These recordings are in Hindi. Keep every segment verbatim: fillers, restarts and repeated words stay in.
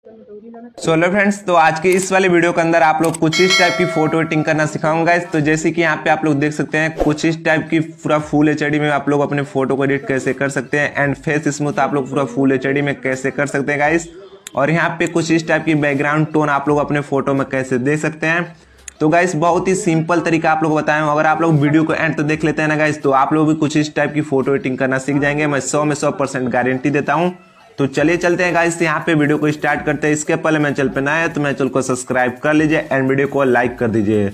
सो हेलो फ्रेंड्स, तो आज के इस वाले वीडियो के अंदर आप लोग कुछ इस टाइप की फोटो एडिटिंग करना सिखाऊंगा गाइस। तो जैसे कि यहाँ पे आप लोग देख सकते हैं, कुछ इस टाइप की पूरा फुल एचडी में आप लोग अपने फोटो को एडिट कैसे कर सकते हैं एंड फेस स्मूथ आप लोग पूरा फुल एचडी में कैसे कर सकते हैं गाइस। और यहाँ पे कुछ इस टाइप की बैकग्राउंड टोन आप लोग अपने फोटो में कैसे दे सकते हैं। तो गाइस बहुत ही सिंपल तरीका आप लोग बताएं, अगर आप लोग वीडियो को एंड तक देख लेते हैं ना गाइस, तो आप लोग भी कुछ इस टाइप की फोटो एडिटिंग करना सीख जाएंगे। मैं सौ में सौ परसेंट गारंटी देता हूँ। तो चलिए चलते हैं गाइस, यहाँ पे वीडियो को स्टार्ट करते हैं। इसके पहले मैं चैनल पे नया है तो मैं चैनल को सब्सक्राइब कर लीजिए एंड वीडियो को लाइक कर दीजिए।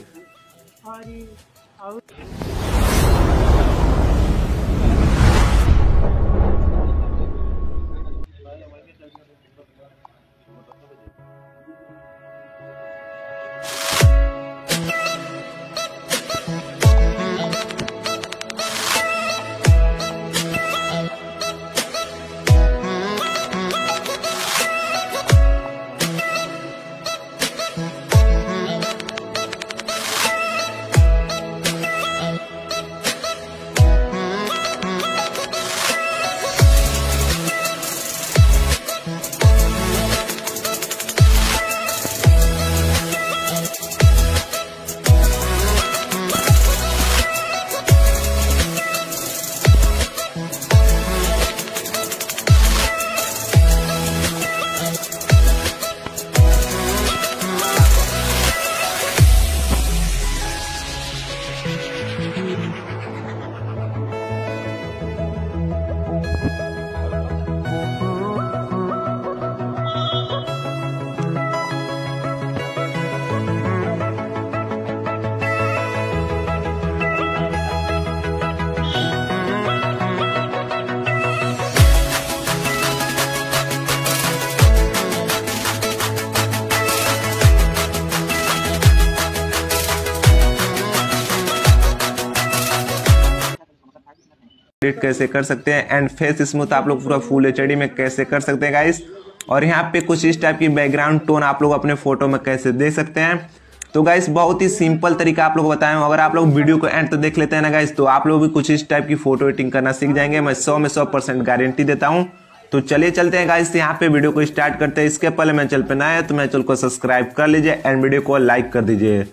एडिट कैसे कर सकते हैं एंड फेस स्मूथ आप लोग पूरा फुल एचडी में कैसे कर सकते हैं गाइस। और यहाँ पे कुछ इस टाइप की बैकग्राउंड टोन आप लोग अपने फोटो में कैसे दे सकते हैं। तो गाइस बहुत ही सिंपल तरीका आप लोग बताएं, अगर आप लोग वीडियो को एंड तक देख लेते हैं ना गाइस, तो आप लोग भी कुछ इस टाइप की फोटो एडिटिंग करना सीख जाएंगे। मैं सौ में सौ परसेंट गारंटी देता हूँ। तो चलिए चलते हैं गाइस, यहाँ पे वीडियो को स्टार्ट करते हैं। इसके पहले मैं चैनल पे नया है तो मैं चैनल को सब्सक्राइब कर लीजिए एंड वीडियो को लाइक कर दीजिए।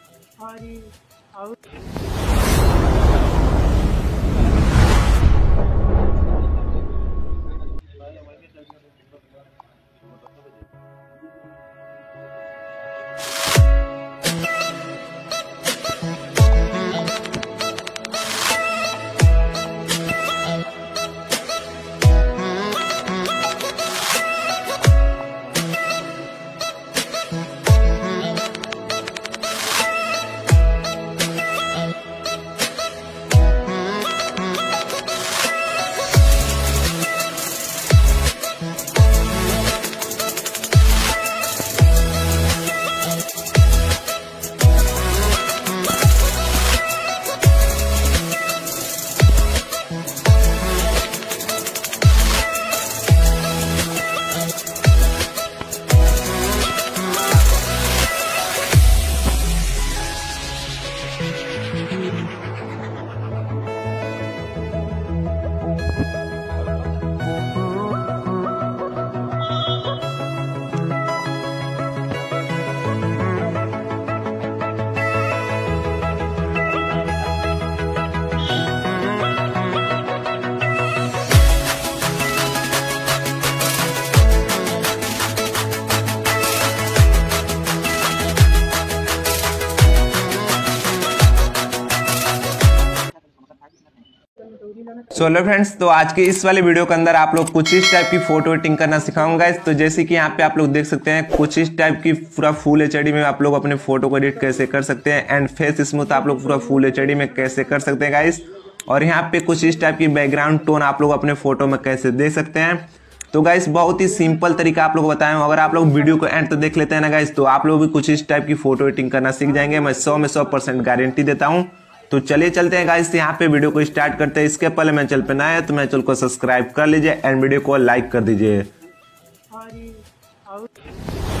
सो हेलो फ्रेंड्स, तो आज के इस वाले वीडियो के अंदर आप लोग कुछ इस टाइप की फोटो एडिटिंग करना सिखाऊंगा गाइस। तो जैसे कि यहाँ पे आप लोग देख सकते हैं, कुछ इस टाइप की पूरा फुल एचडी में आप लोग अपने फोटो को एडिट कैसे कर सकते हैं एंड फेस स्मूथ आप लोग पूरा फुल एचडी में कैसे कर सकते हैं गाइस। और यहाँ पे कुछ इस टाइप की बैकग्राउंड टोन आप लोग अपने फोटो में कैसे दे सकते हैं। तो गाइस बहुत ही सिंपल तरीका आप लोग बताएं, अगर आप लोग वीडियो को एंड तक देख लेते हैं ना गाइस, तो आप लोग भी कुछ इस टाइप की फोटो एडिटिंग करना सीख जाएंगे। मैं सौ में सौ परसेंट गारंटी देता हूँ। तो चलिए चलते हैं गाइस, यहाँ पे वीडियो को स्टार्ट करते हैं। इसके पहले मैं चैनल पे नया है तो मैं चैनल को सब्सक्राइब कर लीजिए एंड वीडियो को लाइक कर दीजिए।